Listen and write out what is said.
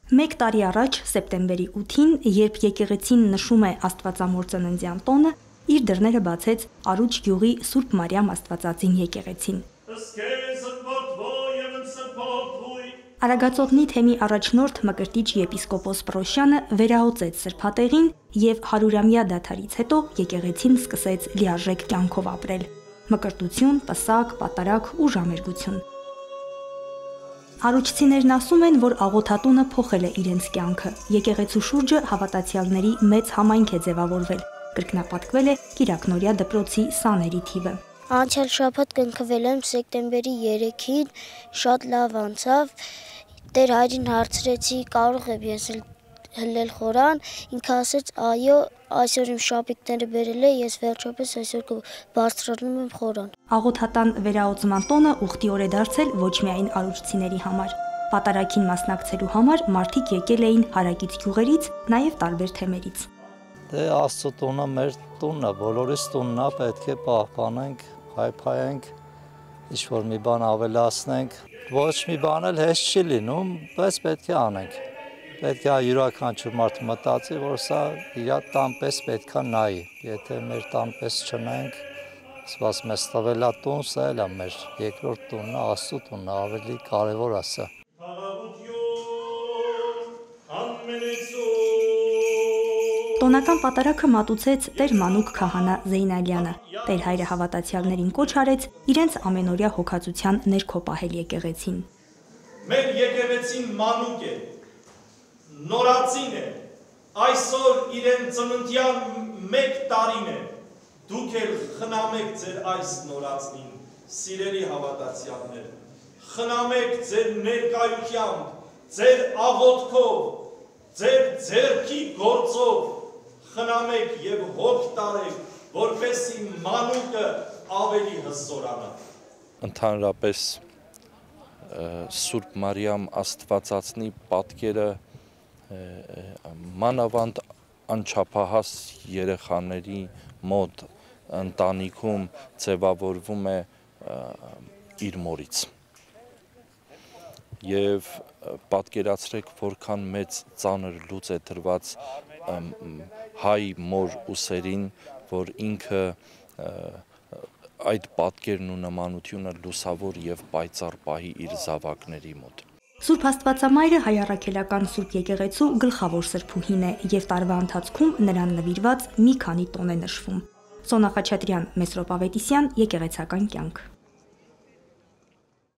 Մեկ տարի առաջ, սեպտեմբերի 8-ին, երբ եկեղեցին նշում է Աստվածամոր ծննդյան տոնը, իր դռները բացեց Արուջ գյուղի Սուրբ Մարիամ Աստվածածին եկեղեցին։ Արագածոտնի թեմի առաջնորդ Մկրտիչ եպիսկոպոս Պրոշյանը վերահոսեց սրբատեղին և 100-ամյա դադարից հետո եկեղեցին սկսեց լիարժեք կյանքով ապրել։ Մկրտություն, պսակ, պատարագ ու ժամերգություն։ Արուջցիներն ասում են, որ աղոթատունը փոխել է իրենց կյանքը։ Եկեղեցու շուրջը հավատացյալների մեծ համայնք է ձևավորվել։ Կրկնապատկվել է Կիրակնորյա դպրոցի սաների թիվը։ Անցյալ շաբաթ կնքվել եմ սեպտեմբերի 3-ին, շատ լավ անցավ։ Տեր հայրին հարցրեցի, կարող եմ ես հլել խորան, ինքը ասեց, այո, այսօր իմ շապիկները բերել է, ես վերջապես այսօր բարձրանում եմ խորան։ Աղոթատան վերահոսման տոնը ուխտի օր է դարձել ոչ միայն արուջցիների համար։ Պատարագին մասնակցելու համար մարդիկ եկել էին հարակից գյուղերից, նաև տարբեր թեմերից։ Դե Աստծո տունը մեր տունն է, բոլորիս տունն է, պետք է պահպանենք, հայփայենք, ինչ-որ մի բան ավելացնենք։ Ոչ մի բան էլ հեշտ չի լինում, բայց պետք է անենք։ Պետք է յուրաքանչյուր մարդ մտածի, որ սա իր տան պես պետք է նայի։ Եթե մեր տան պես չնայենք, ասված մեզ տվել է տուն, սա էլ է մեր երկրորդ տունն է, Աստծո տունն է, ավելի կարևոր է սա։ Տոնական պատարագը մատուցեց Տեր Մանուկ քահանա Զեյնալյանը։ Տեր հայրը հավատացյալներին կոչ արեց իրենց ամենօրյա հոգացության ներքո պահել եկեղեցին։ Մեր եկեղեցին մանուկ է, նորածին է, այսօր իրեն ծննդյան 1 տարին է, դուք էլ խնամեք ձեր այս նորածնին, սիրելի հավատացյալներ, խնամեք ձեր ներկայությամբ, ձեր աղոթքով, ձեր ձեռքի գործով, խնամեք և հոգ տարեք, որպեսզի մանուկը ավելի հզորանա։ Ընդհանրապես Սուրբ Մարիամ Աստվածածնի պատկերը մանավանդ անչափահաս երեխաների մոտ ընտանիքում ձևավորվում է իր մորից։ Եվ պատկերացրեք, որքան մեծ ծանր լուծ է տրված հայ մոր ուսերին, որ ինքը այդ պատկերն ու նմանությունը լուսավոր և պայծառ պահի իր զավակների մոտ։ Սուրբ Աստվածամայրը հայ առաքելական Սուրբ եկեղեցու գլխավոր սրբուհին է և տարվա ընթացքում նրան նվիրված մի քանի տոն է նշվում։ Սոնա Խաչատրյան, Մեսրոպ Ավետիսյան, Եկեղեցական կյանք։